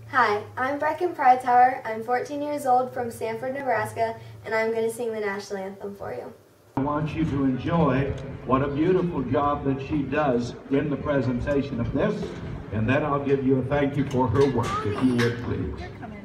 Hi, I'm Brecken Preitauer. I'm 14 years old from Sanford, Nebraska, and I'm going to sing the national anthem for you. I want you to enjoy what a beautiful job that she does in the presentation of this, and then I'll give you a thank you for her work, if you would please.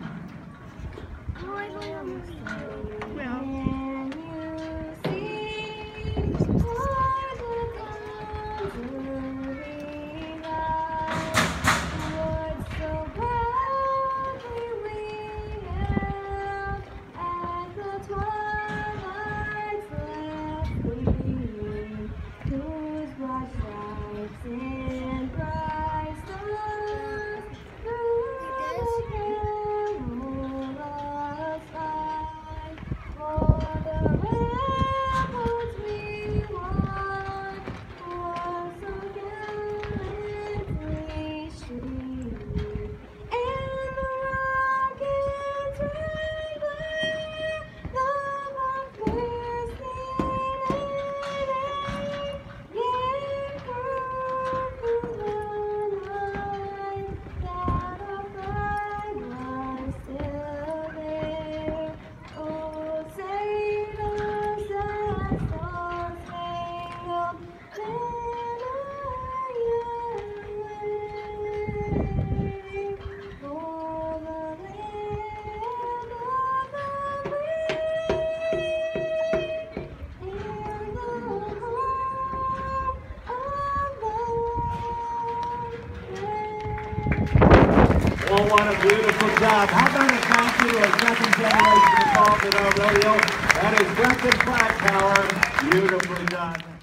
Oh, what a beautiful job. How about a thank you to a second generation involved in our rodeo? That is Brecken Preitauer. Beautifully done.